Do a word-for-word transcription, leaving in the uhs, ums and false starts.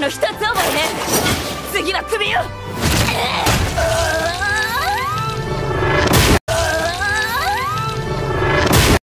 の一つ覚えね。次は首よ。